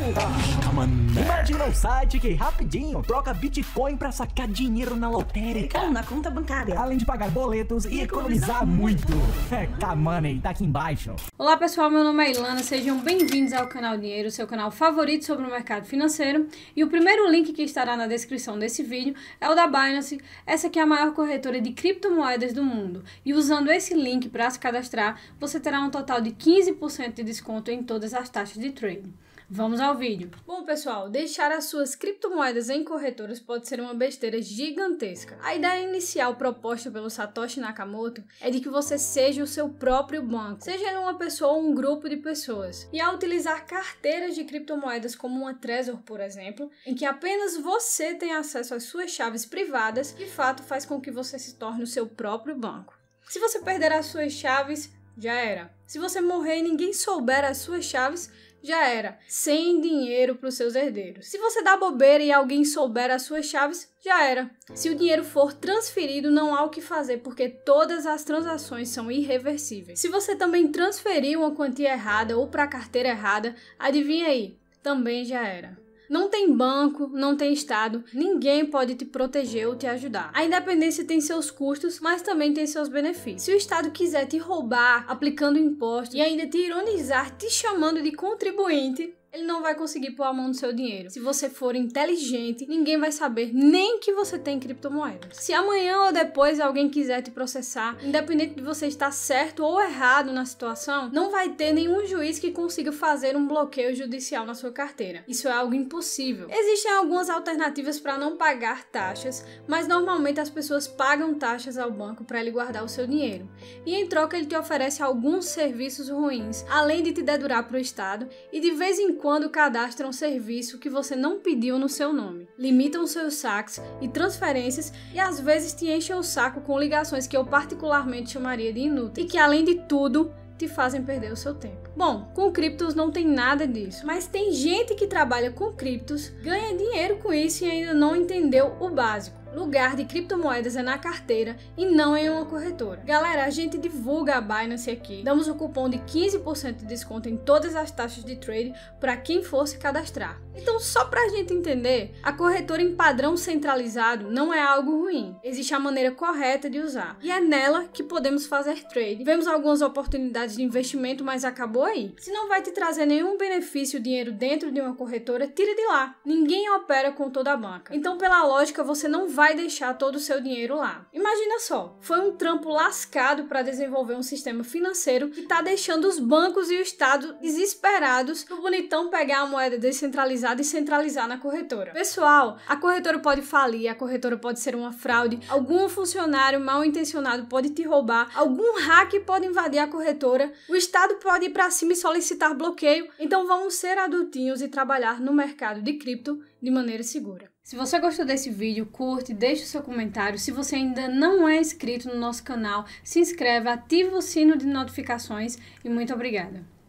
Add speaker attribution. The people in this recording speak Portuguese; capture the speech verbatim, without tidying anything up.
Speaker 1: Imagina um site que rapidinho troca Bitcoin pra sacar dinheiro na lotérica.
Speaker 2: Ou na conta bancária.
Speaker 1: Além de pagar boletos e, e economizar, economizar muito. É, K-Money, tá aqui embaixo.
Speaker 3: Olá pessoal, meu nome é Ilana, sejam bem-vindos ao canal Dinheiro, seu canal favorito sobre o mercado financeiro. E o primeiro link que estará na descrição desse vídeo é o da Binance. Essa aqui é a maior corretora de criptomoedas do mundo. E usando esse link para se cadastrar, você terá um total de quinze por cento de desconto em todas as taxas de trade. Vamos ao vídeo. Bom pessoal, deixar as suas criptomoedas em corretoras pode ser uma besteira gigantesca. A ideia inicial proposta pelo Satoshi Nakamoto é de que você seja o seu próprio banco, seja ele uma pessoa ou um grupo de pessoas. E ao utilizar carteiras de criptomoedas como uma Trezor, por exemplo, em que apenas você tem acesso às suas chaves privadas, de fato faz com que você se torne o seu próprio banco. Se você perder as suas chaves, já era. Se você morrer e ninguém souber as suas chaves, já era, sem dinheiro para os seus herdeiros. Se você dá bobeira e alguém souber as suas chaves, já era. Se o dinheiro for transferido, não há o que fazer, porque todas as transações são irreversíveis. Se você também transferiu uma quantia errada ou para a carteira errada, adivinha aí, também já era. Não tem banco, não tem estado, ninguém pode te proteger ou te ajudar. A independência tem seus custos, mas também tem seus benefícios. Se o estado quiser te roubar, aplicando impostos e ainda te ironizar, te chamando de contribuinte, ele não vai conseguir pôr a mão no seu dinheiro. Se você for inteligente, ninguém vai saber nem que você tem criptomoedas. Se amanhã ou depois alguém quiser te processar, independente de você estar certo ou errado na situação, não vai ter nenhum juiz que consiga fazer um bloqueio judicial na sua carteira. Isso é algo impossível. Existem algumas alternativas para não pagar taxas, mas normalmente as pessoas pagam taxas ao banco para ele guardar o seu dinheiro. E em troca ele te oferece alguns serviços ruins, além de te dedurar para o Estado e de vez em quando cadastram um serviço que você não pediu no seu nome. Limitam seus saques e transferências e às vezes te enchem o saco com ligações que eu particularmente chamaria de inúteis e que além de tudo te fazem perder o seu tempo. Bom, com criptos não tem nada disso, mas tem gente que trabalha com criptos, ganha dinheiro com isso e ainda não entendeu o básico. Lugar de criptomoedas é na carteira e não em uma corretora. Galera, a gente divulga a Binance aqui. Damos um cupom de quinze por cento de desconto em todas as taxas de trade para quem for se cadastrar. Então, só para a gente entender, a corretora em padrão centralizado não é algo ruim. Existe a maneira correta de usar. E é nela que podemos fazer trade. Vemos algumas oportunidades de investimento, mas acabou aí. Se não vai te trazer nenhum benefício o dinheiro dentro de uma corretora, tire de lá. Ninguém opera com toda a banca. Então, pela lógica, você não vai vai deixar todo o seu dinheiro lá. Imagina só, foi um trampo lascado para desenvolver um sistema financeiro que está deixando os bancos e o Estado desesperados pro bonitão pegar a moeda descentralizada e centralizar na corretora. Pessoal, a corretora pode falir, a corretora pode ser uma fraude, algum funcionário mal intencionado pode te roubar, algum hack pode invadir a corretora, o Estado pode ir para cima e solicitar bloqueio, então vamos ser adultinhos e trabalhar no mercado de cripto de maneira segura. Se você gostou desse vídeo, curte, deixe o seu comentário. Se você ainda não é inscrito no nosso canal, se inscreve, ativa o sino de notificações e muito obrigada.